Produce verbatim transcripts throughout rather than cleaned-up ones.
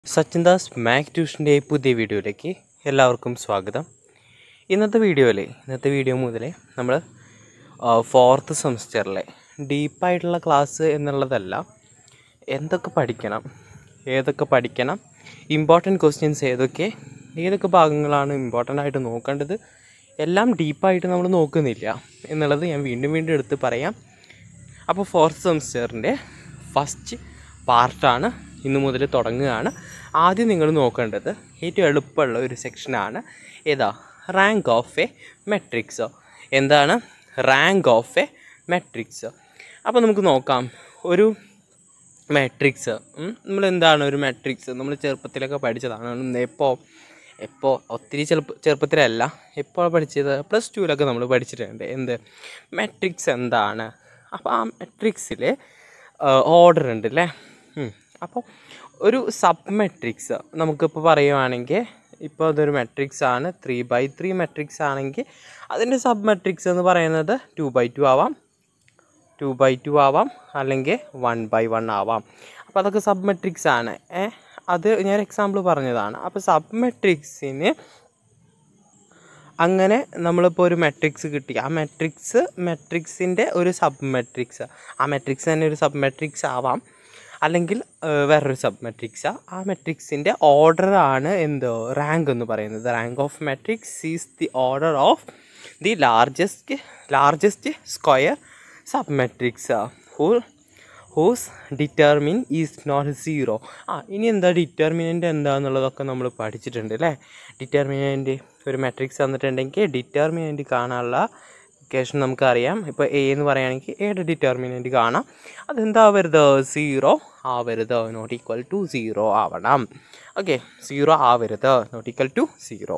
Sachindas maths ട്യൂഷൻ്റെ പുതിയ വീഡിയോയിലേക്ക് എല്ലാവർക്കും സ്വാഗതം. ഇന്നത്തെ വീഡിയോയിൽ ഇന്നത്തെ വീഡിയോ മുതൽ നമ്മൾ ഫോർത്ത് സെമിസ്റ്ററിലെ ഡീപ്പായിട്ടുള്ള ക്ലാസ് എന്നുള്ളതല്ല, എന്തൊക്കെ പഠിക്കണം, ഏതൊക്കെ പഠിക്കണം, ഇമ്പോർട്ടൻറ്റ് ക്വസ്റ്റ്യൻസ് ഏതൊക്കെ, ഏതൊക്കെ ഭാഗങ്ങളാണ് ഇമ്പോർട്ടൻ്റ് ആയിട്ട് നോക്കേണ്ടത്, എല്ലാം ഡീപ്പായിട്ട് നമ്മൾ നോക്കുന്നില്ല എന്നുള്ളത് ഞാൻ വീണ്ടും വീണ്ടും എടുത്ത് പറയാം. അപ്പോൾ ഫോർത്ത് സെമിസ്റ്ററിൻ്റെ ഫസ്റ്റ് പാർട്ടാണ് ഇന്നു മുതൽ തുടങ്ങുകയാണ്. ആദ്യം നിങ്ങൾ നോക്കേണ്ടത് ഏറ്റവും എളുപ്പമുള്ള ഒരു സെക്ഷനാണ് ഏതാ, റാങ്ക് ഓഫ് എ മെട്രിക്സ്. എന്താണ് റാങ്ക് ഓഫ് എ മെട്രിക്സ്? അപ്പോൾ നമുക്ക് നോക്കാം. ഒരു മെട്രിക്സ് നമ്മൾ എന്താണ് ഒരു മെട്രിക്സ് നമ്മൾ ചെറുപ്പത്തിലൊക്കെ പഠിച്ചതാണ്. എപ്പോൾ എപ്പോൾ ഒത്തിരി ചെറുപ്പ ചെറുപ്പത്തിലല്ല എപ്പോൾ പഠിച്ചത്, പ്ലസ് ടുവിലൊക്കെ നമ്മൾ പഠിച്ചിട്ടുണ്ട്. എന്ത് മെട്രിക്സ് എന്താണ്? അപ്പോൾ ആ മെട്രിക്സിൽ ഓർഡർ ഉണ്ട് അല്ലേ. അപ്പോൾ ഒരു സബ് മെട്രിക്സ് നമുക്കിപ്പോൾ പറയുവാണെങ്കിൽ, ഇപ്പോൾ അതൊരു മെട്രിക്സ് ആണ്, ത്രീ ബൈ ത്രീ മെട്രിക്സ് ആണെങ്കിൽ അതിൻ്റെ സബ് മെട്രിക്സ് എന്ന് പറയുന്നത് ടു ബൈ ടു ആവാം, ടു ബൈ ടു ആവാം, അല്ലെങ്കിൽ വൺ ബൈ വൺ ആവാം. അപ്പോൾ അതൊക്കെ സബ് മെട്രിക്സ് ആണ്. ഏ അത് ഞാൻ എക്സാമ്പിൾ പറഞ്ഞതാണ്. അപ്പോൾ സബ് മെട്രിക്സിന് അങ്ങനെ നമ്മളിപ്പോൾ ഒരു മെട്രിക്സ് കിട്ടി, ആ മെട്രിക്സ് മെട്രിക്സിൻ്റെ ഒരു സബ് മെട്രിക്സ്, ആ മെട്രിക്സ് തന്നെ ഒരു സബ് മെട്രിക്സ് ആവാം, അല്ലെങ്കിൽ വേറൊരു സബ് മെട്രിക്സ്. ആ മെട്രിക്സിൻ്റെ ഓർഡറാണ് എന്തോ റാങ്ക് എന്ന് പറയുന്നത്. Rank of matrix is the order of the largest largest square sub matrix who whose determinant is not zero. ആ ഇനി എന്താ ഡിറ്റർമിനൻ്റ് എന്താണെന്നുള്ളതൊക്കെ നമ്മൾ പഠിച്ചിട്ടുണ്ട് അല്ലേ. ഡിറ്റർമിനൻ്റ് ഒരു മെട്രിക്സ് തന്നിട്ടുണ്ടെങ്കിൽ ഡിറ്റർമിനൻ്റ് കാണാനുള്ള ഇക്വേഷൻ നമുക്കറിയാം. ഇപ്പോൾ എ എന്ന് പറയുകയാണെങ്കിൽ എയുടെ ഡിറ്റർമിനൻ്റ് കാണാം. അതെന്താവരുത്, സീറോ ആവരുത്, നോട്ട് ഈക്വൽ ടു സീറോ ആവണം. ഓക്കെ, സീറോ ആവരുത്, not equal to zero.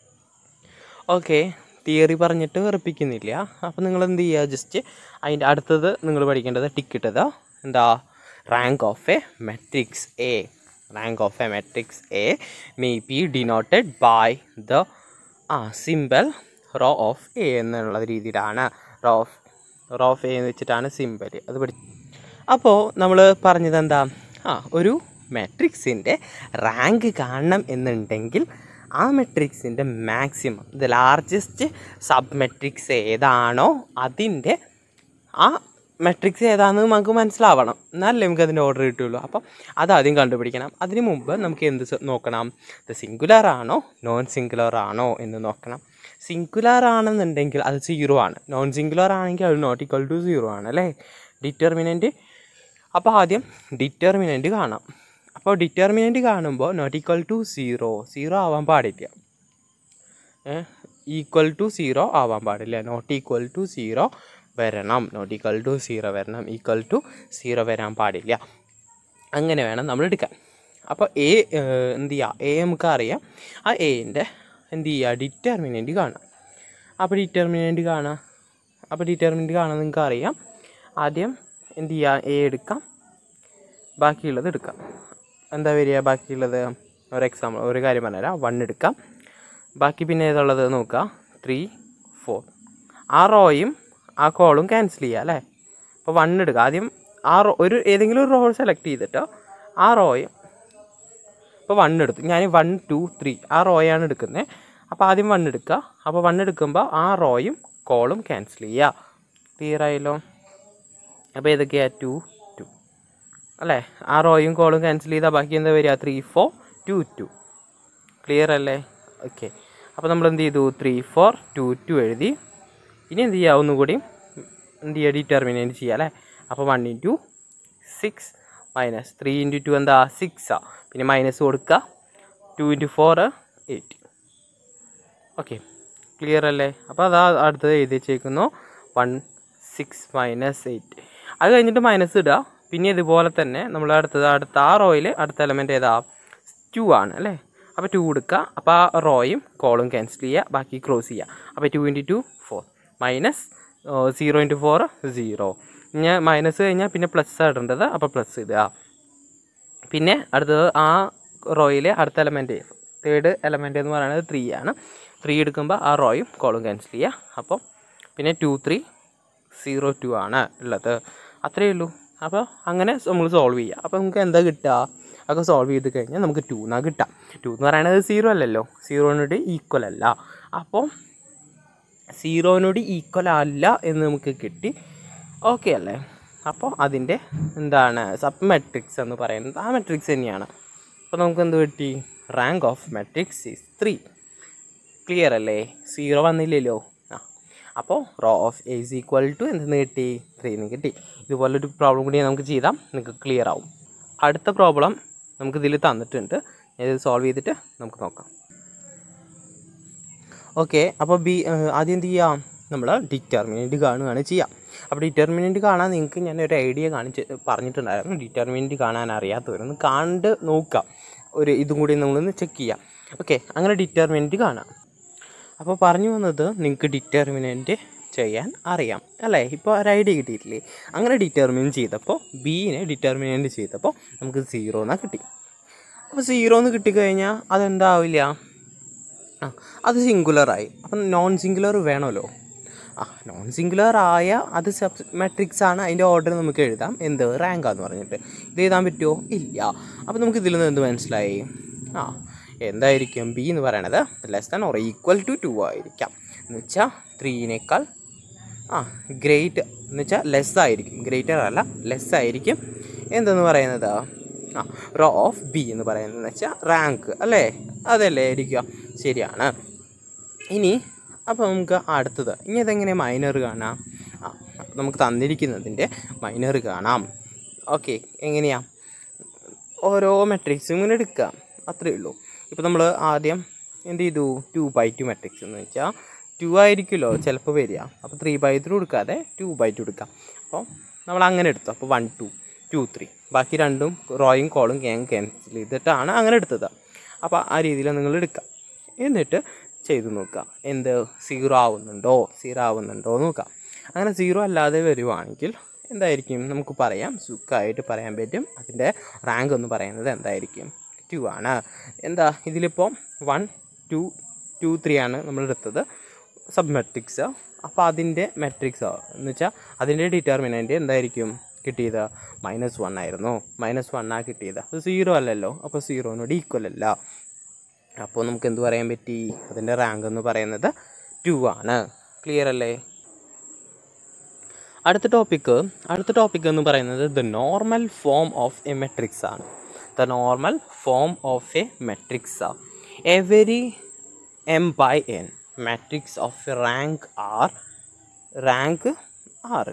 Okay, theory പറഞ്ഞിട്ട് വെറുപ്പിക്കുന്നില്ല. അപ്പോൾ നിങ്ങൾ എന്ത് ചെയ്യുക, ജസ്റ്റ് അതിൻ്റെ അടുത്തത് നിങ്ങൾ പഠിക്കേണ്ടത് ടിക്ക് ഇട്ടത് എന്താ, rank of a matrix A. Rank of a matrix A may be denoted by the ആ സിമ്പിൾ റോ ഓഫ് എ എന്നുള്ള രീതിയിലാണ്. Rho of rho of A എന്ന് വെച്ചിട്ടാണ് സിമ്പിൾ അത് പഠി. അപ്പോൾ നമ്മൾ പറഞ്ഞത് എന്താ, ആ ഒരു മെട്രിക്സിൻ്റെ റാങ്ക് കാണണം എന്നുണ്ടെങ്കിൽ ആ മെട്രിക്സിൻ്റെ maximum the largest sub matrix ഏതാണോ അതിൻ്റെ ആ മെട്രിക്സ് ഏതാണെന്ന് നമുക്ക് മനസ്സിലാവണം, എന്നാലല്ലേ നമുക്ക് അതിൻ്റെ ഓർഡർ കിട്ടുള്ളൂ. അപ്പം അതാദ്യം കണ്ടുപിടിക്കണം. അതിന് മുമ്പ് നമുക്ക് എന്ത് നോക്കണം, ഇത് സിംഗുലർ ആണോ നോൺ സിംഗുലർ ആണോ എന്ന് നോക്കണം. സിംഗുലർ ആണെന്നുണ്ടെങ്കിൽ അത് സീറോ ആണ്, നോൺ സിംഗുലർ ആണെങ്കിൽ അത് നോട്ട് ഈക്വൽ ടു സീറോ ആണ് അല്ലേ ഡിറ്റർമിനൻറ്റ്. അപ്പോൾ ആദ്യം ഡിറ്റർമിനൻറ്റ് കാണാം. അപ്പോൾ ഡിറ്റർമിനൻറ്റ് കാണുമ്പോൾ not equal to zero zero ആവാൻ പാടില്ല, ഈക്വൽ ടു സീറോ ആവാൻ പാടില്ല, നോട്ട് ഈക്വൽ ടു സീറോ വരണം, നോട്ട് ഈക്വൽ ടു സീറോ വരണം, ഈക്വൽ ടു സീറോ വരാൻ പാടില്ല. അങ്ങനെ വേണം നമ്മൾ എടുക്കാൻ. അപ്പോൾ എ എന്ത് ചെയ്യുക, എ നമുക്കറിയാം, ആ എൻ്റെ എന്ത് ചെയ്യുക ഡിറ്റർമിനൻറ്റ് കാണാം. അപ്പോൾ ഡിറ്റർമിനൻറ്റ് കാണാം അപ്പോൾ ഡിറ്റർമിനൻറ്റ് കാണാൻ നിങ്ങൾക്ക് അറിയാം. ആദ്യം എന്ത് ചെയ്യുക, എ എടുക്കാം, ബാക്കിയുള്ളത് എടുക്കാം. എന്താ വരിക ബാക്കിയുള്ളത്, ഒരു എക്സാമ്പിൾ ഒരു കാര്യം പറഞ്ഞുതരാം. വൺ എടുക്കാം, ബാക്കി പിന്നെ ഏതുള്ളത് നോക്കുക, ത്രീ ഫോർ. ആ റോയും ആ കോളും ക്യാൻസൽ ചെയ്യുക അല്ലേ. അപ്പോൾ വൺ എടുക്കുക, ആദ്യം ആ റോ ഒരു ഏതെങ്കിലും ഒരു റോ സെലക്ട് ചെയ്തിട്ട് ആ റോയും, ഇപ്പോൾ വൺ എടുത്തു ഞാൻ, വൺ ടു ത്രീ ആ റോയാണ് എടുക്കുന്നത്. അപ്പോൾ ആദ്യം വൺ എടുക്കുക, അപ്പോൾ വൺ എടുക്കുമ്പോൾ ആ റോയും കോളും ക്യാൻസൽ ചെയ്യുക. ക്ലിയർ ആയല്ലോ. അപ്പോൾ ഏതൊക്കെയാണ്, ടു ടു അല്ലേ. ആ റോയും കോളും ക്യാൻസൽ ചെയ്താൽ ബാക്കി എന്താ വരിക, three four two two. Clear അല്ലേ. ഓക്കെ, അപ്പോൾ നമ്മൾ എന്ത് ചെയ്തു, ത്രീ ഫോർ ടു ടു എഴുതി. ഇനി എന്ത് ചെയ്യുക, ഒന്നുകൂടി എന്ത് ചെയ്യുക ഡിറ്റർമിനൻറ്റ് ചെയ്യുക അല്ലേ. അപ്പോൾ one into six minus three into two എന്താ സിക്സാ, പിന്നെ മൈനസ് കൊടുക്കുക, two into four eight. Okay, clear അല്ലേ. അപ്പോൾ അതാ അടുത്തത് എഴുതി വെച്ചേക്കുന്നു, വൺ സിക്സ് മൈനസ് എയ്റ്റ്. അത് കഴിഞ്ഞിട്ട് മൈനസ് ഇടുക. പിന്നെ ഇതുപോലെ തന്നെ നമ്മൾ അടുത്തത് അടുത്ത ആ റോയിൽ അടുത്ത എലമെൻറ്റ് ഏതാ, ടു ആണ് അല്ലേ. അപ്പോൾ ടു എടുക്കുക, അപ്പോൾ ആ റോയും കോളും ക്യാൻസൽ ചെയ്യുക, ബാക്കി ക്ലോസ് ചെയ്യുക. അപ്പോൾ two into two four minus zero into four zero. ഇനി മൈനസ് കഴിഞ്ഞാൽ പിന്നെ പ്ലസ് ഇടേണ്ടത്, അപ്പോൾ പ്ലസ് ഇടുക. പിന്നെ അടുത്തത് ആ റോയിലെ അടുത്ത എലമെൻറ്റ് തേർഡ് എലമെൻറ്റ് എന്ന് പറയുന്നത് ത്രീ ആണ്. ത്രീ എടുക്കുമ്പോൾ ആ റോയും കോളും ക്യാൻസൽ ചെയ്യുക. അപ്പോൾ പിന്നെ ടു ത്രീ സീറോ ടു ആണ് ഉള്ളത്, അത്രയേ ഉള്ളൂ. അപ്പോൾ അങ്ങനെ നമ്മൾ സോൾവ് ചെയ്യുക. അപ്പോൾ നമുക്ക് എന്താ കിട്ടുക, ഒക്കെ സോൾവ് ചെയ്ത് കഴിഞ്ഞാൽ നമുക്ക് ടു എന്നാണ് കിട്ടാം. ടു എന്ന് പറയുന്നത് സീറോ അല്ലല്ലോ, സീറോനോട് ഈക്വൽ അല്ല. അപ്പോൾ സീറോനോട് ഈക്വൽ അല്ല എന്ന് നമുക്ക് കിട്ടി. ഓക്കെ അല്ലേ? അപ്പോൾ അതിൻ്റെ എന്താണ് സബ് മെട്രിക്സ് എന്ന് പറയുന്നത് ആ മെട്രിക്സ് തന്നെയാണ്. അപ്പോൾ നമുക്ക് എന്ത് കിട്ടി? Rank of matrix is three. Clear അല്ലേ? സീറോ വന്നില്ലല്ലോ. ആ അപ്പോൾ rho of A is equal to എന്തെന്ന് കിട്ടി? ത്രീ എന്ന് കിട്ടി. ഇതുപോലൊരു പ്രോബ്ലം കൂടി നമുക്ക് ചെയ്താൽ നിങ്ങൾക്ക് ക്ലിയർ ആവും. അടുത്ത പ്രോബ്ലം നമുക്ക് ഇതിൽ തന്നിട്ടുണ്ട്. ഇത് സോൾവ് ചെയ്തിട്ട് നമുക്ക് നോക്കാം. ഓക്കെ, അപ്പോൾ ബി ആദ്യം എന്ത് ചെയ്യാം? നമ്മൾ ഡിറ്റർമിനൻറ്റ് കാണുകയാണ് ചെയ്യുക. അപ്പോൾ ഡിറ്റർമിനൻറ്റ് കാണാൻ നിങ്ങൾക്ക് ഞാനൊരു ഐഡിയ കാണിച്ച് പറഞ്ഞിട്ടുണ്ടായിരുന്നു. ഡിറ്റർമിനൻറ്റ് കാണാൻ അറിയാത്തവരൊന്ന് കണ്ട് നോക്കാം, ഒരു ഇതും കൂടി നമ്മളൊന്ന് ചെക്ക് ചെയ്യാം. ഓക്കെ, അങ്ങനെ ഡിറ്റർമിനൻറ്റ് കാണാം. അപ്പോൾ പറഞ്ഞു വന്നത് നിങ്ങൾക്ക് ഡിറ്റർമിനൻറ്റ് ചെയ്യാൻ അറിയാം അല്ലേ? ഇപ്പോൾ ഒരു ഐഡിയ കിട്ടിയിട്ടില്ലേ? അങ്ങനെ ഡിറ്റർമിൻ ചെയ്തപ്പോൾ ബീനെ ഡിറ്റർമിനൻറ്റ് ചെയ്തപ്പോൾ നമുക്ക് സീറോ എന്നാണ് കിട്ടി. അപ്പോൾ സീറോ എന്ന് കിട്ടിക്കഴിഞ്ഞാൽ അതെന്താവില്ല? ആ അത് സിംഗുലറായി. അപ്പം നോൺ സിംഗുലർ വേണമല്ലോ. ആ നോൺ സിംഗുലർ ആയ അത് സബ് മെട്രിക്സ് ആണ്. അതിൻ്റെ ഓർഡർ നമുക്ക് എഴുതാം. എന്ത്? റാങ്കാന്ന് പറഞ്ഞിട്ട്. ഇത് എഴുതാൻ പറ്റുമോ? ഇല്ല. അപ്പോൾ നമുക്ക് ഇതിൽ നിന്ന് എന്ത് മനസ്സിലായി? ആ എന്തായിരിക്കും? ബി എന്ന് പറയണത് less than or equal to two ആയിരിക്കാം. എന്ന് വെച്ചാൽ ത്രീനേക്കാൾ ആ ഗ്രേറ്റ് എന്ന് വെച്ചാൽ ലെസ് ആയിരിക്കും. ഗ്രേറ്റർ അല്ല, ലെസ് ആയിരിക്കും. എന്തെന്ന് പറയുന്നത്? ആ റോ ഓഫ് ബി എന്ന് പറയുന്നതെന്ന് വെച്ചാൽ റാങ്ക് അല്ലേ? അതല്ലേ ആയിരിക്കുക? ശരിയാണ്. ഇനി അപ്പോൾ നമുക്ക് അടുത്തത് ഇനി ഇതെങ്ങനെ മൈനർ കാണാം? ആ അപ്പോൾ നമുക്ക് തന്നിരിക്കുന്നതിൻ്റെ മൈനർ കാണാം. ഓക്കെ, എങ്ങനെയാണ്? ഓരോ മെട്രിക്സും ഇങ്ങനെ എടുക്കാം, അത്രയേ ഉള്ളൂ. ഇപ്പോൾ നമ്മൾ ആദ്യം എന്ത് ചെയ്തു? ടു ബൈ ടു മെട്രിക്സ് എന്ന് വെച്ചാൽ ടു ആയിരിക്കുമല്ലോ ചിലപ്പോൾ വരിക. അപ്പോൾ ത്രീ ബൈ ത്രീ കൊടുക്കാതെ ടു ബൈ ടു എടുക്കാം. അപ്പോൾ നമ്മൾ അങ്ങനെ എടുത്തു. അപ്പോൾ വൺ ടു ടു ത്രീ ബാക്കി രണ്ടും റോയും കോളും ക്യാൻ ക്യാൻസൽ ചെയ്തിട്ടാണ് അങ്ങനെ എടുത്തത്. അപ്പോൾ ആ രീതിയിൽ നിങ്ങൾ എടുക്കുക. എന്നിട്ട് ചെയ്ത് നോക്കുക, എന്ത് സീറോ ആവുന്നുണ്ടോ സീറോ ആവുന്നുണ്ടോ നോക്കാം. അങ്ങനെ സീറോ അല്ലാതെ വരുവാണെങ്കിൽ എന്തായിരിക്കും? നമുക്ക് പറയാം, സുഖമായിട്ട് പറയാൻ പറ്റും. അതിൻ്റെ റാങ്ക് എന്ന് പറയുന്നത് എന്തായിരിക്കും? ടു ആണ്. എന്താ ഇതിലിപ്പോൾ വൺ ടു ടു ത്രീ ആണ് നമ്മൾ എടുത്തത് സബ് മെട്രിക്സ്. അപ്പോൾ അതിൻ്റെ മെട്രിക്സ് എന്ന് വെച്ചാൽ അതിൻ്റെ ഡിറ്റർമിനൻ്റ് എന്തായിരിക്കും കിട്ടിയത്? മൈനസ് വൺ ആയിരുന്നു. മൈനസ് വണ്ണാണ് കിട്ടിയത്. അത് സീറോ അല്ലല്ലോ. അപ്പോൾ സീറോനോട് ഈക്വൽ അല്ല. അപ്പോൾ നമുക്ക് എന്ത് പറയാൻ പറ്റി? അതിൻ്റെ റാങ്ക് എന്ന് പറയുന്നത് ടു ആണ്. ക്ലിയർ അല്ലേ? അടുത്ത ടോപ്പിക്ക് അടുത്ത ടോപ്പിക്ക് എന്ന് പറയുന്നത് the normal form of a matrix ആണ്. The normal form of a matrix ആണ് every M by N matrix of rank R rank ആറ്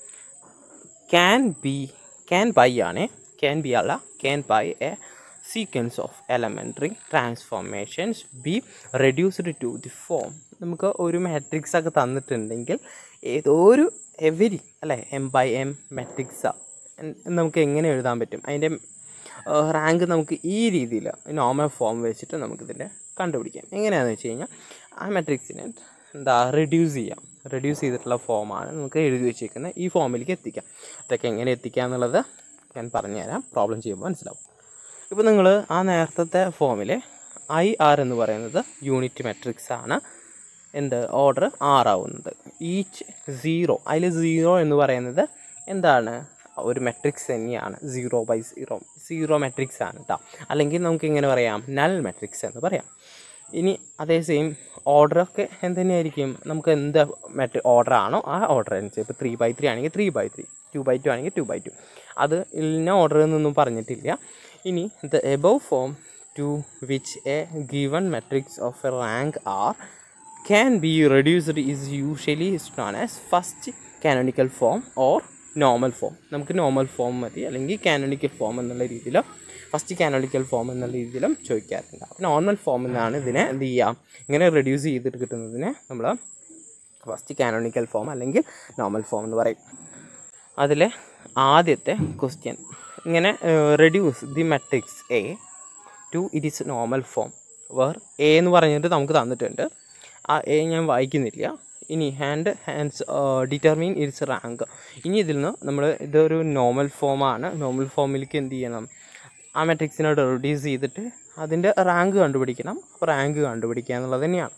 ക്യാൻ ബി ക്യാൻ ബൈ ആണ് ക്യാൻ ബി അല്ല can by a sequence of elementary transformations be reduced to the form. നമുക്ക് ഒരു matrix ഒക്കെ തന്നിട്ടുണ്ടെങ്കിൽ ഏതോ ഒരു എവരി അല്ലേ എം ബൈ എം മാട്രിക്സ് നമുക്ക് എങ്ങനെ എഴുതാൻ പറ്റും? അതിൻ്റെ റാങ്ക് നമുക്ക് ഈ രീതിയിൽ നോർമൽ ഫോം വെച്ചിട്ട് നമുക്കിതിൻ്റെ കണ്ടുപിടിക്കാം. എങ്ങനെയാണെന്ന് വെച്ച് കഴിഞ്ഞാൽ ആ മാട്രിക്സിനെ എന്താ റെഡ്യൂസ് ചെയ്യാം. റെഡ്യൂസ് ചെയ്തിട്ടുള്ള ഫോമാണ് നമുക്ക് എഴുതി വെച്ചിരിക്കുന്നത്. ഈ ഫോമിലേക്ക് എത്തിക്കാം. അതൊക്കെ എങ്ങനെ എത്തിക്കുക എന്നുള്ളത് ഞാൻ പറഞ്ഞുതരാം. പ്രോബ്ലം ചെയ്യുമ്പോൾ മനസ്സിലാവും. ഇപ്പോൾ നിങ്ങൾ ആ നേരത്തെ ഫോമിൽ ഐ ആർ എന്ന് പറയുന്നത് യൂണിറ്റ് മെട്രിക്സ് ആണ്. എന്ത് ഓർഡർ ആറാവുന്നത് ഈച്ച് സീറോ. അതിൽ സീറോ എന്ന് പറയുന്നത് എന്താണ്? ഒരു മെട്രിക്സ് തന്നെയാണ്. Zero by zero zero matrix ആണ് കേട്ടോ. അല്ലെങ്കിൽ നമുക്ക് ഇങ്ങനെ പറയാം, നൽ മെട്രിക്സ് എന്ന് പറയാം. ഇനി അതേ സെയിം ഓർഡറൊക്കെ എന്ത് തന്നെയായിരിക്കും? നമുക്ക് എന്ത് മെട്രി ഓർഡർ ആണോ ആ ഓർഡർ അനുസരിച്ച്. ഇപ്പോൾ ത്രീ ബൈ ത്രീ ആണെങ്കിൽ three by three two by two ആണെങ്കിൽ ടു ബൈ ടു. അത് ഇന്ന ഓർഡർ എന്നൊന്നും പറഞ്ഞിട്ടില്ല. ഇനി the above form to which a given matrix of a rank R can be reduced is usually known as first canonical form or normal form. നമുക്ക് normal form മതി, അല്ലെങ്കിൽ canonical form എന്നുള്ള രീതിയിൽ ഫസ്റ്റ് കാനോണിക്കൽ ഫോം എന്നുള്ള രീതിയിലും ചോദിക്കാറുണ്ട്. അപ്പോൾ normal form എന്നാണ് ഇതിനെ എന്ത് ചെയ്യുക ഇങ്ങനെ റെഡ്യൂസ് ചെയ്തിട്ട് കിട്ടുന്നതിനെ നമ്മൾ ഫസ്റ്റ് കാനോണിക്കൽ ഫോം അല്ലെങ്കിൽ നോർമൽ ഫോം എന്ന് പറയും. അതിലെ ആദ്യത്തെ ക്വസ്റ്റ്യൻ ഇങ്ങനെ reduce the matrix A to it is normal form where A എന്ന് പറഞ്ഞിട്ട് നമുക്ക് തന്നിട്ടുണ്ട്. ആ എ ഞാൻ വായിക്കുന്നില്ല. ഇനി hand hands determine its rank. ഇനി ഇതിൽ നിന്ന് നമ്മൾ ഇതൊരു നോർമൽ ഫോമാണ്. നോർമൽ ഫോമിലേക്ക് എന്ത് ചെയ്യണം? ആ മെട്രിക്സിനോട് റെഡ്യൂസ് ചെയ്തിട്ട് അതിൻ്റെ റാങ്ക് കണ്ടുപിടിക്കണം. അപ്പോൾ റാങ്ക് കണ്ടുപിടിക്കുക എന്നുള്ളത് തന്നെയാണ്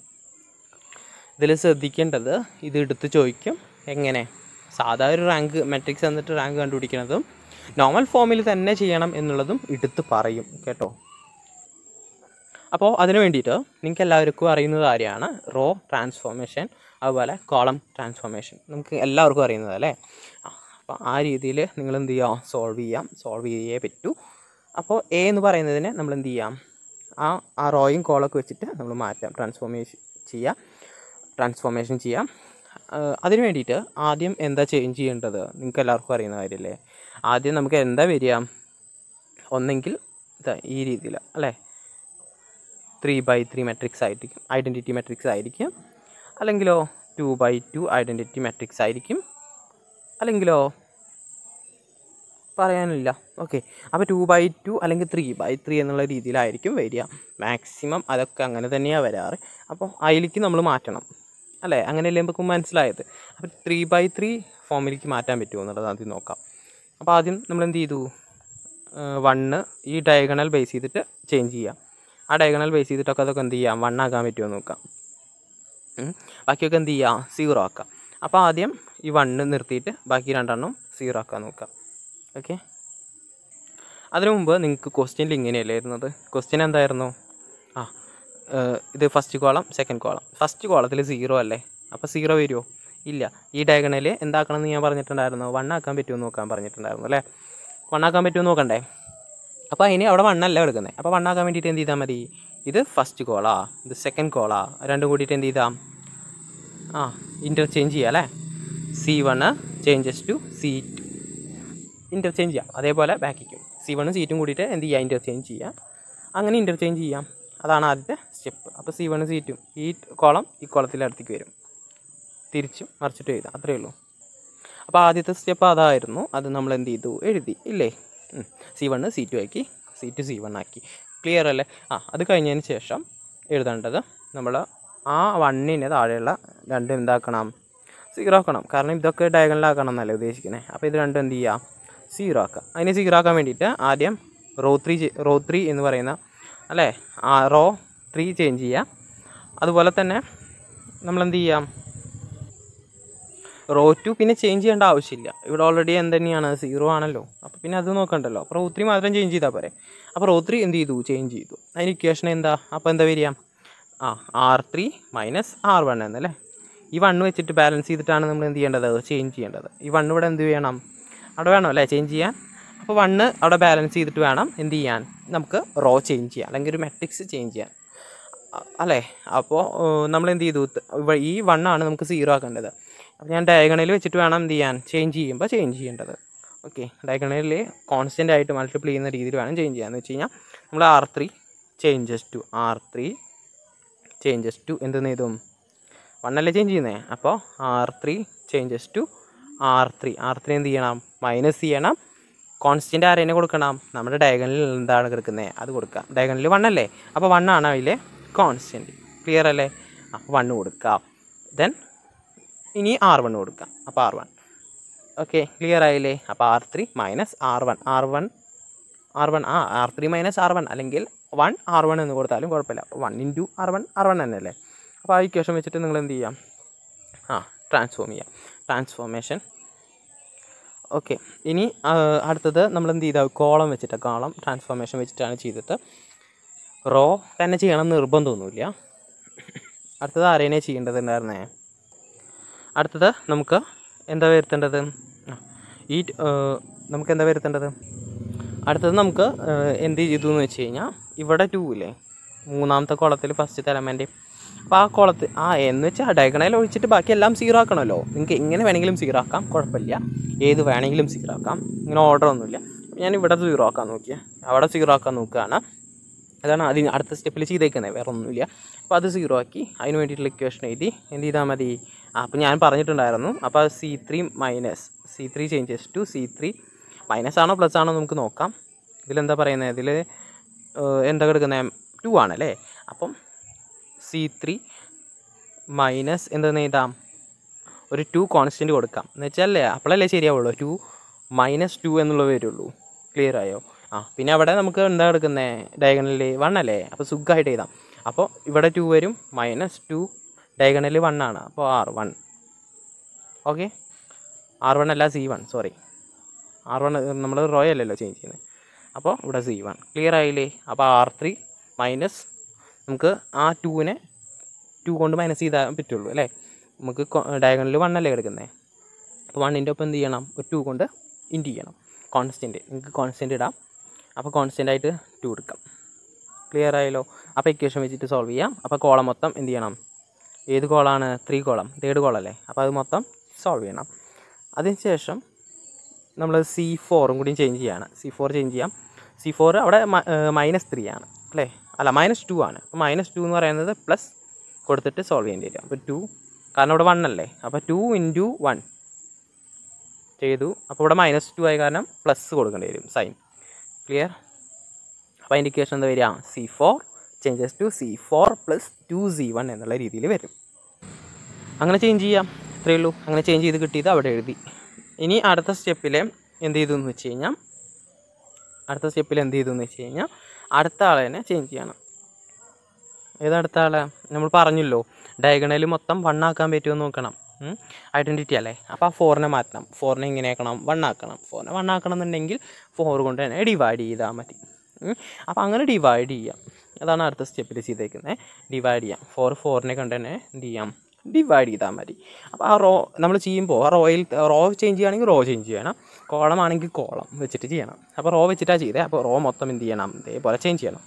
ഇതിൽ ശ്രദ്ധിക്കേണ്ടത്. ഇത് എടുത്ത് ചോദിക്കും എങ്ങനെ സാധാ ഒരു റാങ്ക് മെട്രിക്സ് എന്നിട്ട് റാങ്ക് കണ്ടുപിടിക്കുന്നതും നോർമൽ ഫോമിൽ തന്നെ ചെയ്യണം എന്നുള്ളതും എടുത്ത് പറയും കേട്ടോ. അപ്പോൾ അതിന് വേണ്ടിയിട്ട് നിങ്ങൾക്ക് എല്ലാവർക്കും അറിയുന്ന കാര്യമാണ് റോ ട്രാൻസ്ഫോർമേഷൻ, അതുപോലെ കോളം ട്രാൻസ്ഫോർമേഷൻ നമുക്ക് എല്ലാവർക്കും അറിയുന്നത് അല്ലേ. അപ്പോൾ ആ രീതിയിൽ നിങ്ങൾ എന്ത് ചെയ്യാം, സോൾവ് ചെയ്യാം, സോൾവ് ചെയ്യേ പറ്റൂ. അപ്പോൾ എ എന്ന് പറയുന്നതിനെ നമ്മൾ എന്ത് ചെയ്യാം, ആ ആ റോയും കോളൊക്കെ വെച്ചിട്ട് നമ്മൾ മാറ്റാം, ട്രാൻസ്ഫോർമേഷൻ ചെയ്യാം ട്രാൻസ്ഫോർമേഷൻ ചെയ്യാം അതിന് വേണ്ടിയിട്ട് ആദ്യം എന്താ ചേഞ്ച് ചെയ്യേണ്ടത് നിങ്ങൾക്ക് എല്ലാവർക്കും അറിയുന്ന കാര്യമല്ലേ. ആദ്യം നമുക്ക് എന്താ വരിക, ഒന്നെങ്കിൽ ഇതാ ഈ രീതിയിൽ അല്ലേ, ത്രീ ബൈ ത്രീ മെട്രിക്സ് ആയിരിക്കും, ഐഡൻറ്റിറ്റി മെട്രിക്സ് ആയിരിക്കും. അല്ലെങ്കിലോ two by two identity matrix ആയിരിക്കും. അല്ലെങ്കിലോ പറയാനില്ല. ഓക്കെ, അപ്പോൾ ടു ബൈ ടു അല്ലെങ്കിൽ ത്രീ ബൈ ത്രീ എന്നുള്ള രീതിയിലായിരിക്കും വരിക. മാക്സിമം അതൊക്കെ അങ്ങനെ തന്നെയാണ് വരാറ്. അപ്പോൾ അതിലേക്ക് നമ്മൾ മാറ്റണം അല്ലേ, അങ്ങനെയല്ലേ നമുക്ക് മനസ്സിലായത്. അപ്പോൾ ത്രീ ബൈ ത്രീ ഫോമിലേക്ക് മാറ്റാൻ പറ്റുമോ എന്നുള്ളത് ആദ്യം നോക്കാം. അപ്പോൾ ആദ്യം നമ്മൾ എന്ത് ചെയ്തു, വണ്ണ് ഈ ഡയഗണൽ ബേസ് ചെയ്തിട്ട് ചേഞ്ച് ചെയ്യാം. ആ ഡയഗണൽ ബേസ് ചെയ്തിട്ടൊക്കെ അതൊക്കെ എന്ത് ചെയ്യാം, വൺ ആക്കാൻ പറ്റുമോ നോക്കാം. ബാക്കിയൊക്കെ എന്ത് ചെയ്യാം, സീറോ ആക്കാം. അപ്പോൾ ആദ്യം ഈ വണ്ണ് നിർത്തിയിട്ട് ബാക്കി രണ്ടെണ്ണം സീറോ ആക്കാൻ നോക്കാം. ഓക്കെ, അതിനു മുമ്പ് നിങ്ങൾക്ക് ക്വസ്റ്റ്യനിൽ ഇങ്ങനെയല്ലായിരുന്നത്. ക്വസ്റ്റ്യൻ എന്തായിരുന്നു, ആ ഇത് first column second column. First കോളത്തിൽ സീറോ അല്ലേ, അപ്പോൾ സീറോ വരുമോ, ഇല്ല. ഈ ഡയഗണൽ എന്താക്കണം എന്ന് ഞാൻ പറഞ്ഞിട്ടുണ്ടായിരുന്നു, വൺ ആക്കാൻ പറ്റുമോ നോക്കാൻ പറഞ്ഞിട്ടുണ്ടായിരുന്നു അല്ലേ. വൺ ആക്കാൻ പറ്റുമോ നോക്കണ്ടേ. അപ്പോൾ അതിന് അവിടെ വണ്ണല്ല എടുക്കുന്നത്. അപ്പോൾ വണ്ണാക്കാൻ വേണ്ടിയിട്ട് എന്ത് ചെയ്താൽ മതി, ഇത് ഫസ്റ്റ് കോളാ ഇത് സെക്കൻഡ് കോളാ, രണ്ടും കൂടിയിട്ട് എന്ത് ചെയ്താൽ ആ ഇൻ്റർചേഞ്ച് ചെയ്യാം അല്ലേ. C one changes to C two interchange ചെയ്യാം. അതേപോലെ ബാക്കിക്കും സി വണ്ണും സീറ്റും കൂടിയിട്ട് എന്ത് ചെയ്യുക, ഇൻ്റർചേഞ്ച് ചെയ്യാം. അങ്ങനെ ഇൻ്റർചേഞ്ച് ചെയ്യാം, അതാണ് ആദ്യത്തെ സ്റ്റെപ്പ്. അപ്പോൾ സി വണ്ണും സീറ്റും ഈ കോളം ഈ കോളത്തിൻ്റെ അടുത്തേക്ക് വരും, തിരിച്ചും മറിച്ചിട്ട് എഴുതാം, അത്രയേ ഉള്ളൂ. അപ്പോൾ ആദ്യത്തെ സ്റ്റെപ്പ് അതായിരുന്നു, അത് നമ്മൾ എന്ത് ചെയ്തു, എഴുതി ഇല്ലേ. സി വണ്ണ് സി ടു ആക്കി, സി ടു സി വൺ ആക്കി. ക്ലിയർ അല്ലേ. ആ അത് കഴിഞ്ഞതിന് ശേഷം എഴുതേണ്ടത് നമ്മൾ ആ വണ്ണിന് താഴെയുള്ള രണ്ടും എന്താക്കണം, സീറോ ആക്കണം. കാരണം ഇതൊക്കെ ഡയഗണലാക്കണം എന്നല്ലേ ഉദ്ദേശിക്കുന്നത്. അപ്പോൾ ഇത് രണ്ടും എന്ത് ചെയ്യുക, സീറോ ആക്കുക. അതിനെ സീറോ ആക്കാൻ വേണ്ടിയിട്ട് ആദ്യം റോ ത്രീ റോ ത്രീ എന്ന് പറയുന്ന അല്ലേ, ആ റോ ത്രീ ചേഞ്ച് ചെയ്യാം. അതുപോലെ തന്നെ നമ്മളെന്ത് ചെയ്യാം, റോ ടു പിന്നെ ചേഞ്ച് ചെയ്യേണ്ട ആവശ്യമില്ല, ഇവിടെ ഓൾറെഡി എന്ത് തന്നെയാണ്, സീറോ ആണല്ലോ. അപ്പോൾ പിന്നെ അത് നോക്കണ്ടല്ലോ. അപ്പോൾ റോ ത്രീ മാത്രം ചേഞ്ച് ചെയ്താൽ പോരെ. അപ്പോൾ റോ ത്രീ എന്ത് ചെയ്തു, ചേഞ്ച് ചെയ്തു. അതിന് ഇക്വേഷൻ എന്താ, അപ്പോൾ എന്താ വരിക, ആ R three minus R one എന്നല്ലേ. ഈ വണ്ണ് വെച്ചിട്ട് ബാലൻസ് ചെയ്തിട്ടാണ് നമ്മൾ എന്ത് ചെയ്യേണ്ടത്, ചേഞ്ച് ചെയ്യേണ്ടത്. ഈ വണ്ണ് ഇവിടെ എന്ത് ചെയ്യണം, അവിടെ വേണം അല്ലേ ചേഞ്ച് ചെയ്യാൻ. അപ്പോൾ വണ്ണ് അവിടെ ബാലൻസ് ചെയ്തിട്ട് വേണം എന്ത് ചെയ്യാൻ, നമുക്ക് റോ ചേഞ്ച് ചെയ്യാം, അല്ലെങ്കിൽ ഒരു മെട്രിക്സ് ചേഞ്ച് ചെയ്യാൻ അല്ലേ. അപ്പോൾ നമ്മൾ എന്ത് ചെയ്തു, ഈ വണ്ണാണ് നമുക്ക് സീറോ ആക്കേണ്ടത്. അപ്പോൾ ഞാൻ ഡയഗണലിൽ വെച്ചിട്ട് വേണം എന്ത് ചെയ്യാൻ, ചേഞ്ച് ചെയ്യുമ്പോൾ ചേഞ്ച് ചെയ്യേണ്ടത്. ഓക്കെ, ഡയഗണലിൽ കോൺസ്റ്റൻ്റ് ആയിട്ട് മൾട്ടിപ്ലൈ ചെയ്യുന്ന രീതിയിൽ വേണം ചേഞ്ച് ചെയ്യാമെന്ന് വെച്ച് കഴിഞ്ഞാൽ നമ്മൾ R three changes to R three changes to എന്തെന്ന് എഴുതും, വണ്ണല്ലേ ചേഞ്ച് ചെയ്യുന്നത്. അപ്പോൾ R three changes to R three R three എന്ത് ചെയ്യണം, മൈനസ് ചെയ്യണം. കോൺസ്റ്റൻ്റ് ആരേനെ കൊടുക്കണം, നമ്മുടെ ഡയഗണലിൽ എന്താണ് കിടക്കുന്നത് അത് കൊടുക്കുക. ഡയഗണലിൽ വണ്ണല്ലേ, അപ്പോൾ വണ്ണാണ് അതിലെ കോൺസ്റ്റൻറ്റ്. ക്ലിയർ അല്ലേ. അപ്പോൾ വണ്ണ് കൊടുക്കാം. ദെൻ ഇനി ആർ വൺ കൊടുക്കാം. അപ്പോൾ ആർ വൺ ഓക്കെ, ക്ലിയർ ആയില്ലേ. അപ്പോൾ R three minus R one R one R one ആ R three minus R one അല്ലെങ്കിൽ വൺ ആർ വൺ എന്ന് കൊടുത്താലും കുഴപ്പമില്ല. One into R one R one തന്നെയല്ലേ. അപ്പോൾ ആ ഇക്വേഷൻ വെച്ചിട്ട് നിങ്ങൾ എന്ത് ചെയ്യാം, ആ ട്രാൻസ്ഫോം ചെയ്യാം, ട്രാൻസ്ഫോർമേഷൻ. ഓക്കെ, ഇനി അടുത്തത് നമ്മൾ എന്ത് ചെയ്താൽ കോളം വെച്ചിട്ട്, കോളം ട്രാൻസ്ഫോർമേഷൻ വെച്ചിട്ടാണ് ചെയ്തിട്ട് റോ തന്നെ ചെയ്യണം നിർബന്ധമൊന്നുമില്ല. അടുത്തത് ആരേനെ ചെയ്യേണ്ടതുണ്ടായിരുന്നേ, അടുത്തത് നമുക്ക് എന്താ വരുത്തേണ്ടത്, ഈ നമുക്ക് എന്താ വരുത്തേണ്ടത് അടുത്തത് നമുക്ക് എന്ത് ചെയ്തു എന്ന് വെച്ച് കഴിഞ്ഞാൽ ഇവിടെ ടു ഇല്ലേ, മൂന്നാമത്തെ കോളത്തിൽ ഫസ്റ്റത്തെ എലമെൻറ്റ്. അപ്പോൾ ആ കോളത്തിൽ ആ എന്ന് വെച്ചാൽ ഡയഗണൽ ഒഴിച്ചിട്ട് ബാക്കി എല്ലാം സീറോ ആക്കണമല്ലോ. നിങ്ങൾക്ക് എങ്ങനെ വേണമെങ്കിലും സീറോ ആക്കാം, കുഴപ്പമില്ല, ഏത് വേണമെങ്കിലും സീറോ ആക്കാം, ഇങ്ങനെ ഓർഡർ ഒന്നുമില്ല. ഞാൻ ഇവിടെ സീറോ ആക്കാൻ നോക്കിയാൽ അവിടെ സീറോ ആക്കാൻ നോക്കുകയാണ്, അതാണ് അതിന് അടുത്ത സ്റ്റെപ്പിൽ ചെയ്തേക്കുന്നത്, വേറെ ഒന്നുമില്ല. അപ്പോൾ അത് സീറോ ആക്കി അതിന് വേണ്ടിയിട്ടുള്ള ഇക്വേഷൻ എഴുതി എന്ത് ചെയ്താൽ മതി. അപ്പോൾ ഞാൻ പറഞ്ഞിട്ടുണ്ടായിരുന്നു, അപ്പോൾ C three minus C three changes to C three minus ആണോ പ്ലസ് ആണോ നമുക്ക് നോക്കാം. ഇതിലെന്താ പറയുന്നത്, ഇതിൽ എന്താ കിടക്കുന്നത്, ടു ആണല്ലേ. അപ്പം സി ത്രീ മൈനസ് എന്താണെന്ന് എഴുതാം, ഒരു ടു കോൺസ്റ്റൻറ്റ് കൊടുക്കാം എന്ന് വെച്ചാലേ അപ്പോഴല്ലേ ശരിയാവുള്ളൂ, ടു മൈനസ് ടു എന്നുള്ളത് വരുള്ളൂ. ക്ലിയർ ആയോ. ആ പിന്നെ അവിടെ നമുക്ക് എന്താ എടുക്കുന്നത്, ഡയഗണലിൽ വൺ അല്ലേ, അപ്പോൾ സുഖമായിട്ട് എഴുതാം. അപ്പോൾ ഇവിടെ ടു വരും, മൈനസ് ടു ഡയഗണലിൽ വൺ ആണ്, അപ്പോൾ R one. Okay, R one അല്ല C one, sorry R one നമ്മൾ റോ അല്ലല്ലോ ചേഞ്ച് ചെയ്യുന്നത്. അപ്പോൾ ഇവിടെ സി വൺ ക്ലിയർ ആയില്ലേ. അപ്പോൾ ആർ ത്രീ മൈനസ് നമുക്ക് ആ ടൂവിനെ ടു കൊണ്ട് മൈനസ് ചെയ്താൽ പറ്റുള്ളൂ അല്ലേ. നമുക്ക് ഡയഗണലിൽ വൺ അല്ലേ കിടക്കുന്നത്. അപ്പോൾ വണ്ണിൻ്റെ ഒപ്പം എന്ത് ചെയ്യണം, ഒരു ടു കൊണ്ട് ഇൻറ്റു ചെയ്യണം. കോൺസ്റ്റൻറ്റ് നിങ്ങൾക്ക് കോൺസ്റ്റൻറ്റ് ഇടാം. അപ്പോൾ കോൺസ്റ്റൻ്റ് ആയിട്ട് ടു എടുക്കാം. ക്ലിയർ ആയല്ലോ. അപ്പോൾ ഇക്വേഷൻ വെച്ചിട്ട് സോൾവ് ചെയ്യാം. അപ്പോൾ കോളം മൊത്തം എന്ത് ചെയ്യണം, ഏത് കോളാണ്, ത്രീ കോളം, തേർഡ് കോളല്ലേ. അപ്പോൾ അത് മൊത്തം സോൾവ് ചെയ്യണം. അതിനുശേഷം നമ്മൾ സി ഫോറും കൂടി ചേഞ്ച് ചെയ്യാണ്. സി ഫോർ ചേഞ്ച് ചെയ്യാം. സി ഫോർ അവിടെ മൈനസ് ത്രീ ആണ് അല്ലേ, അല്ല മൈനസ് ടു ആണ്. അപ്പോൾ മൈനസ് ടു എന്ന് പറയുന്നത് പ്ലസ് കൊടുത്തിട്ട് സോൾവ് ചെയ്യേണ്ടി വരും. അപ്പോൾ ടു, കാരണം ഇവിടെ വൺ അല്ലേ, അപ്പോൾ ടു ഇൻറ്റു വൺ ചെയ്തു. അപ്പോൾ ഇവിടെ മൈനസ് ടു ആയ കാരണം പ്ലസ് കൊടുക്കേണ്ടി വരും സൈൻ. ക്ലിയർ. അപ്പോൾ അതിൻ്റെ ഇക്വേഷൻ എന്താ വരിക, C four changes to C four plus two C one എന്നുള്ള രീതിയിൽ വരും. അങ്ങനെ ചേഞ്ച് ചെയ്യാം, ഇത്രയേ ഉള്ളൂ. അങ്ങനെ ചേഞ്ച് ചെയ്ത് കിട്ടിയത് അവിടെ എഴുതി. ഇനി അടുത്ത സ്റ്റെപ്പിൽ എന്ത് ചെയ്തു എന്ന് വെച്ച് കഴിഞ്ഞാൽ അടുത്ത സ്റ്റെപ്പിൽ എന്ത് ചെയ്തു എന്ന് വെച്ച് കഴിഞ്ഞാൽ അടുത്ത ആളെ തന്നെ ചേഞ്ച് ചെയ്യണം. ഏതടുത്ത ആളെ നമ്മൾ പറഞ്ഞല്ലോ, ഡയഗണൽ മൊത്തം വൺ ആക്കാൻ പറ്റുമോ നോക്കണം. ഐഡൻറ്റിറ്റി അല്ലേ. അപ്പോൾ ആ ഫോറിനെ മാറ്റണം. ഫോറിനെ ഇങ്ങനെ ആക്കണം, വൺ ആക്കണം. ഫോറിനെ വൺ ആക്കണം എന്നുണ്ടെങ്കിൽ ഫോർ കൊണ്ട് തന്നെ ഡിവൈഡ് ചെയ്താൽ മതി. അപ്പോൾ അങ്ങനെ ഡിവൈഡ് ചെയ്യാം. അതാണ് അടുത്ത സ്റ്റെപ്പിൽ ചെയ്തേക്കുന്നത്. ഡിവൈഡ് ചെയ്യാം. ഫോർ ഫോറിനെ കൊണ്ട് തന്നെ എന്ത് ചെയ്യാം, ഡിവൈഡ് ചെയ്താൽ മതി. അപ്പോൾ ആ റോ നമ്മൾ ചെയ്യുമ്പോൾ ആ റോയിൽ റോ ചേഞ്ച് ചെയ്യുകയാണെങ്കിൽ റോ ചേഞ്ച് ചെയ്യണം, കോളം ആണെങ്കിൽ കോളം വെച്ചിട്ട് ചെയ്യണം. അപ്പോൾ റോ വെച്ചിട്ടാണ് ചെയ്തത്. അപ്പോൾ റോ മൊത്തം എന്ത് ചെയ്യണം, ഇതേപോലെ ചേഞ്ച് ചെയ്യണം.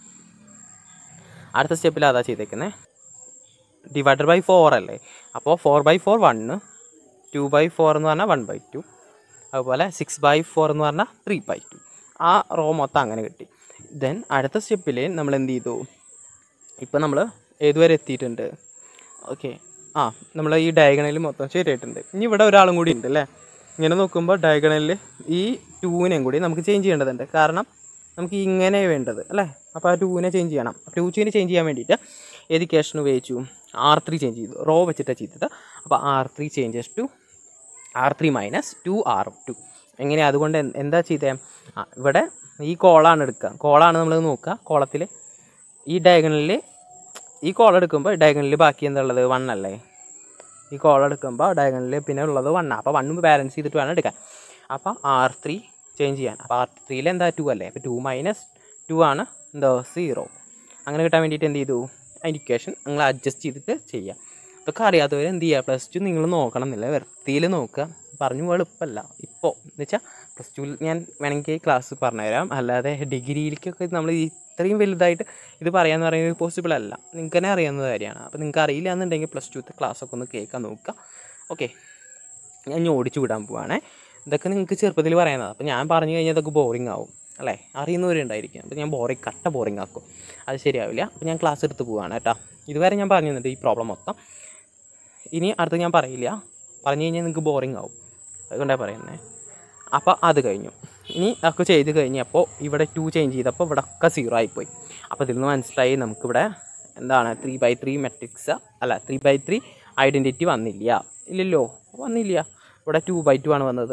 അടുത്ത സ്റ്റെപ്പിൽ അതാ ചെയ്തേക്കുന്നത്. ഡിവൈഡഡ് ബൈ ഫോർ അല്ലേ. അപ്പോൾ four by four one, two by four എന്ന് പറഞ്ഞാൽ വൺ ബൈ ടു, അതുപോലെ സിക്സ് ബൈ ഫോർ എന്ന് പറഞ്ഞാൽ ത്രീ ബൈ ടു. ആ റോ മൊത്തം അങ്ങനെ കിട്ടി. ദെൻ അടുത്ത സ്റ്റെപ്പിൽ നമ്മൾ എന്ത് ചെയ്തു, ഇപ്പോൾ നമ്മൾ ഏതുവരെ എത്തിയിട്ടുണ്ട്, ഓക്കെ. ആ നമ്മൾ ഈ ഡയഗണലിൽ മൊത്തം ശരിയായിട്ടുണ്ട്. ഇനി ഇവിടെ ഒരാളും കൂടി ഉണ്ട് അല്ലേ. ഇങ്ങനെ നോക്കുമ്പോൾ ഡയഗണലിൽ ഈ ടൂവിനെയും കൂടി നമുക്ക് ചേഞ്ച് ചെയ്യേണ്ടതുണ്ട്. കാരണം നമുക്ക് ഇങ്ങനെ വേണ്ടത് അല്ലേ. അപ്പോൾ ആ ടൂവിനെ ചേഞ്ച് ചെയ്യണം. ടൂവിനെ ചേഞ്ച് ചെയ്യാൻ വേണ്ടിയിട്ട് ഏത് ഇക്വേഷൻ ഉപയോഗിച്ചു, ആർ ത്രീ ചേഞ്ച് ചെയ്തു. റോ വെച്ചിട്ടാണ് ചെയ്തത്. അപ്പോൾ R three changes to R three minus two R two. എങ്ങനെയാണ്, അതുകൊണ്ട് എന്താ ചെയ്തേ, ആ ഇവിടെ ഈ കോളാണ് എടുക്കുക. കോളാണ് നമ്മൾ നോക്കുക. കോളത്തിൽ ഈ ഡയഗണലിൽ ഈ കോൾ എടുക്കുമ്പോൾ ഡയഗണലിൽ ബാക്കി എന്താ ഉള്ളത്, വൺ അല്ലേ. ഈ കോൾ എടുക്കുമ്പോൾ ഡയഗണലിൽ പിന്നെ ഉള്ളത് വണ്ണാണ്. അപ്പോൾ വണ്ണ് ബാലൻസ് ചെയ്തിട്ട് വേണം എടുക്കാൻ. അപ്പോൾ ആർ ത്രീ ചേഞ്ച് ചെയ്യാൻ. അപ്പോൾ ആർ ത്രീയിൽ എന്താ ടു അല്ലേ. അപ്പോൾ ടു മൈനസ് ടു ആണ് എന്താ സീറോ. അങ്ങനെ കിട്ടാൻ വേണ്ടിയിട്ട് എന്ത് ചെയ്തു, അതിൻ്റെ ഇക്വേഷൻ നിങ്ങൾ അഡ്ജസ്റ്റ് ചെയ്തിട്ട് ചെയ്യുക. ഇതൊക്കെ അറിയാത്തവർ എന്ത് ചെയ്യുക, പ്ലസ് ടു നിങ്ങൾ നോക്കണം എന്നില്ല, വൃത്തിയിൽ നോക്കുക. പറഞ്ഞു എളുപ്പമല്ല ഇപ്പോൾ എന്ന് വെച്ചാൽ പ്ലസ് ടുവിൽ ഞാൻ വേണമെങ്കിൽ ക്ലാസ് പറഞ്ഞുതരാം. അല്ലാതെ ഡിഗ്രിയിലേക്കൊക്കെ നമ്മൾ ഇത്രയും വലുതായിട്ട് ഇത് പറയാമെന്ന് പറയുന്നത് പോസിബിൾ അല്ല. നിങ്ങൾക്ക് തന്നെ അറിയാവുന്ന കാര്യമാണ്. അപ്പോൾ നിങ്ങൾക്ക് അറിയില്ല എന്നുണ്ടെങ്കിൽ പ്ലസ് ടുത്തെ ക്ലാസ്സൊക്കെ ഒന്ന് കേൾക്കാൻ നോക്കുക. ഓക്കെ, ഞാൻ ഓടിച്ചു വിടാൻ പോവുകയാണേ. ഇതൊക്കെ നിങ്ങൾക്ക് ചെറുപ്പത്തിൽ പറയുന്നത്. അപ്പോൾ ഞാൻ പറഞ്ഞു കഴിഞ്ഞാൽ ഇതൊക്കെ ബോറിംഗ് ആവും അല്ലേ, അറിയുന്നവരുണ്ടായിരിക്കും. അപ്പോൾ ഞാൻ ബോറിംഗ് കട്ട ബോറിംഗ് ആക്കും, അത് ശരിയാവില്ല. അപ്പോൾ ഞാൻ ക്ലാസ് എടുത്ത് പോവുകയാണ് കേട്ടോ. ഇതുവരെ ഞാൻ പറഞ്ഞു തന്നിട്ട് ഈ പ്രോബ്ലം മൊത്തം. ഇനി അടുത്ത് ഞാൻ പറയില്ല, പറഞ്ഞു കഴിഞ്ഞാൽ നിങ്ങൾക്ക് ബോറിംഗ് ആവും, അതുകൊണ്ടാണ് പറയുന്നത്. അപ്പോൾ അത് കഴിഞ്ഞു. ഇനി ഒക്കെ ചെയ്ത് കഴിഞ്ഞപ്പോൾ ഇവിടെ ടു ചേഞ്ച് ചെയ്തപ്പോൾ ഇവിടെ ഒക്കെ സീറോ ആയിപ്പോയി. അപ്പോൾ ഇതിൽ നിന്ന് മനസ്സിലായി നമുക്കിവിടെ എന്താണ് ത്രീ ബൈ ത്രീ മെട്രിക്സ് അല്ല ത്രീ ബൈ ത്രീ ഐഡൻറ്റിറ്റി വന്നില്ല. ഇല്ലല്ലോ, വന്നില്ല. ഇവിടെ ടു ബൈ ടു ആണ് വന്നത്.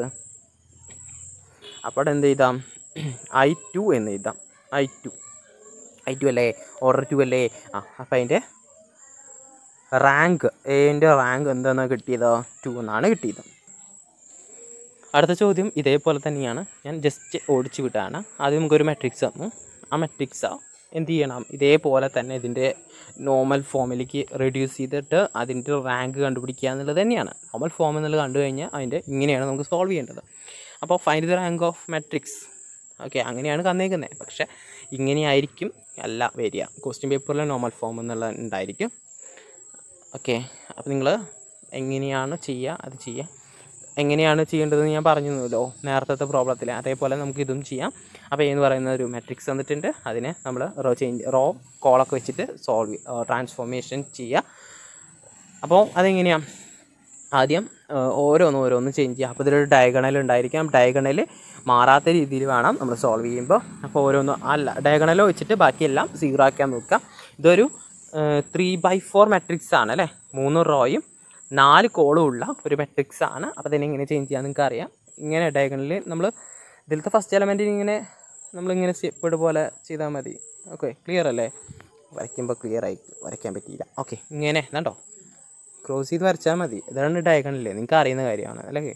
അപ്പോൾ അവിടെ എന്ത് ചെയ്താം, ഐ ടു എന്ന് എഴുതാം. ഐ ടു ഐ ടു അല്ലേ, ഓർഡർ ടു അല്ലേ. ആ അപ്പോൾ അതിൻ്റെ റാങ്ക്, എൻ്റെ റാങ്ക് എന്താണെന്ന് കിട്ടിയത്, ടു എന്നാണ് കിട്ടിയത്. അടുത്ത ചോദ്യം ഇതേപോലെ തന്നെയാണ്, ഞാൻ ജസ്റ്റ് ഓടിച്ചു വിട്ടാണ്. ആദ്യം നമുക്കൊരു മെട്രിക്സ് തന്നു. ആ മെട്രിക്സ് എന്ത് ചെയ്യണം, ഇതേപോലെ തന്നെ ഇതിൻ്റെ നോർമൽ ഫോമിലേക്ക് റെഡ്യൂസ് ചെയ്തിട്ട് അതിൻ്റെ റാങ്ക് കണ്ടുപിടിക്കുക എന്നുള്ളത് തന്നെയാണ്. നോർമൽ ഫോം എന്നുള്ളത് കണ്ടു കഴിഞ്ഞാൽ അതിൻ്റെ ഇങ്ങനെയാണ് നമുക്ക് സോൾവ് ചെയ്യേണ്ടത്. അപ്പോൾ find the rank of matrix. Okay, അങ്ങനെയാണ് തന്നേക്കുന്നത്. പക്ഷേ ഇങ്ങനെയായിരിക്കും അല്ല വരിക. ക്വസ്റ്റ്യൻ പേപ്പറിൽ നോർമൽ ഫോം എന്നുള്ള ഉണ്ടായിരിക്കും. ഓക്കെ, അപ്പോൾ നിങ്ങൾ എങ്ങനെയാണ് ചെയ്യുക അത് ചെയ്യുക. എങ്ങനെയാണ് ചെയ്യേണ്ടതെന്ന് ഞാൻ പറഞ്ഞല്ലോ നേരത്തെ പ്രോബ്ലത്തിൽ. അതേപോലെ നമുക്ക് ഇതും ചെയ്യാം. അപ്പോൾ എന്ന് പറയുന്ന ഒരു മെട്രിക്സ് തന്നിട്ടുണ്ട്. അതിനെ നമ്മൾ റോ ചേഞ്ച് റോ കോളൊക്കെ വെച്ചിട്ട് സോൾവ് ട്രാൻസ്ഫോർമേഷൻ ചെയ്യുക. അപ്പോൾ അതെങ്ങനെയാണ്, ആദ്യം ഓരോന്ന് ഓരോന്ന് ചേഞ്ച് ചെയ്യുക. അപ്പോൾ ഇതിലൊരു ഡയഗണൽ ഉണ്ടായിരിക്കാം. ഡയഗണൽ മാറാത്ത രീതിയിൽ വേണം നമ്മൾ സോൾവ് ചെയ്യുമ്പോൾ. അപ്പോൾ ഓരോന്ന് അല്ല ഡയഗണൽ വെച്ചിട്ട് ബാക്കിയെല്ലാം സീറോ ആക്കാൻ നോക്കുക. ഇതൊരു ത്രീ ബൈ ഫോർ മെട്രിക്സ് ആണ് അല്ലേ. മൂന്ന് റോയും നാല് കോളും ഉള്ള ഒരു മെട്രിക്സ് ആണ്. അപ്പോൾ അതിനെ ഇങ്ങനെ ചേഞ്ച് ചെയ്യാൻ നിങ്ങൾക്ക് അറിയാം. ഇങ്ങനെ ഡയഗണലിൽ നമ്മൾ ഇതിലത്തെ ഫസ്റ്റ് എലമെൻറ്റിന് ഇങ്ങനെ നമ്മളിങ്ങനെ സ്റ്റെപ്പ് പോലെ ചെയ്താൽ മതി. ഓക്കെ, ക്ലിയർ അല്ലേ. വരയ്ക്കുമ്പോൾ ക്ലിയർ ആയി വരയ്ക്കാൻ പറ്റിയില്ല. ഓക്കെ, ഇങ്ങനെ കണ്ടോ ക്രോസ് ചെയ്ത് വരച്ചാൽ മതി. ഇതാണ് ഡയഗണലില്ലേ, നിങ്ങൾക്ക് അറിയുന്ന കാര്യമാണ് അല്ലേ.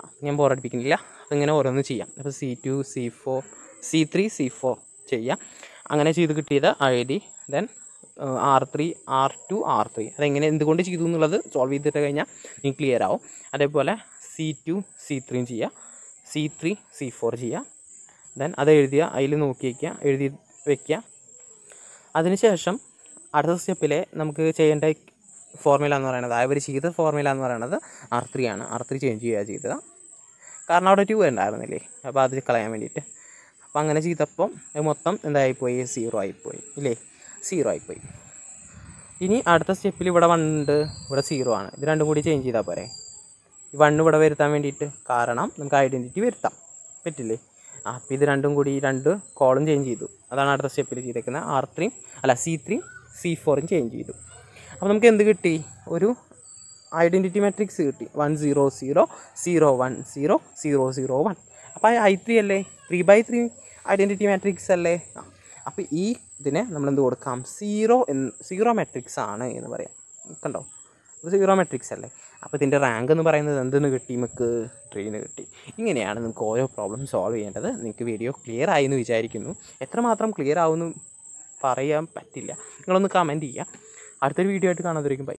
ഞാൻ ബോറടിപ്പിക്കുന്നില്ല. അപ്പോൾ ഇങ്ങനെ ഓരോന്ന് ചെയ്യാം. അപ്പോൾ C two C four C three C four ചെയ്യാം. അങ്ങനെ ചെയ്ത് കിട്ടിയത് I D then R three R two R three അതെങ്ങനെ എന്തുകൊണ്ട് ചെയ്തു എന്നുള്ളത് സോൾവ് ചെയ്തിട്ട് കഴിഞ്ഞാൽ നിങ്ങൾക്ക് ക്ലിയർ ആവും. അതേപോലെ സി ടു സി ത്രീയും ചെയ്യുക, സി ത്രീ സി ഫോർ ചെയ്യുക. ദെൻ അത് എഴുതിയ അതിൽ നോക്കി വയ്ക്കുക, എഴുതി വയ്ക്കുക. അതിനുശേഷം അടുത്ത സ്റ്റെപ്പിൽ നമുക്ക് ചെയ്യേണ്ട ഫോർമുല എന്ന് പറയുന്നത് അവർ ചെയ്ത ഫോർമുല എന്ന് പറയുന്നത് ആർ ത്രീ ആണ്. ആർ ത്രീ ചേഞ്ച് ചെയ്യുക ചെയ്തത്, കാരണം അവിടെ ടു ഉണ്ടായിരുന്നില്ലേ, അപ്പോൾ അത് കളയാൻ വേണ്ടിയിട്ട്. അപ്പോൾ അങ്ങനെ ചെയ്തപ്പം മൊത്തം എന്തായിപ്പോയി, സീറോ ആയിപ്പോയി ഇല്ലേ, സീറോ ആയിപ്പോയി. ഇനി അടുത്ത സ്റ്റെപ്പിൽ ഇവിടെ വൺ ഉണ്ട്, ഇവിടെ സീറോ ആണ്. ഇത് രണ്ടും കൂടി ചേഞ്ച് ചെയ്താൽ പോരെ, ഈ വണ്ണ് ഇവിടെ വരുത്താൻ വേണ്ടിയിട്ട്. കാരണം നമുക്ക് ഐഡൻറ്റിറ്റി വരുത്താം, പറ്റില്ലേ? ആ അപ്പോൾ ഇത് രണ്ടും കൂടി രണ്ട് കോളും ചേഞ്ച് ചെയ്തു. അതാണ് അടുത്ത സ്റ്റെപ്പിൽ ചെയ്തേക്കുന്നത്. ആർ ത്രീയും അല്ല സി ത്രീയും സി ഫോറും ചേഞ്ച് ചെയ്തു. അപ്പോൾ നമുക്ക് എന്ത് കിട്ടി, ഒരു ഐഡൻറ്റിറ്റി മാട്രിക്സ് കിട്ടി. One zero zero zero one zero zero zero one. അപ്പോൾ ഐ ത്രീ അല്ലേ, three by three identity matrix അല്ലേ. ആ അപ്പോൾ ഈ ഇതിനെ നമ്മളെന്ത് കൊടുക്കാം, സീറോ എന്ന് സീറോ മാട്രിക്സ് ആണ് എന്ന് പറയാം. കണ്ടോ, ഇത് സീറോ മാട്രിക്സ് അല്ലേ. അപ്പോൾ ഇതിൻ്റെ റാങ്ക് എന്ന് പറയുന്നത് എന്തെന്ന് കിട്ടി, നമുക്ക് ട്രീന്ന് കിട്ടി. ഇങ്ങനെയാണ് നിങ്ങൾക്ക് ഓരോ പ്രോബ്ലം സോൾവ് ചെയ്യേണ്ടത്. നിങ്ങൾക്ക് വീഡിയോ ക്ലിയർ ആയി എന്ന് വിചാരിക്കുന്നു. എത്രമാത്രം ക്ലിയർ ആവുമെന്ന് പറയാൻ പറ്റില്ല, നിങ്ങളൊന്ന് കമൻറ്റ് ചെയ്യുക. അടുത്തൊരു വീഡിയോ ആയിട്ട് കാണാതിരിക്കും. ബൈ.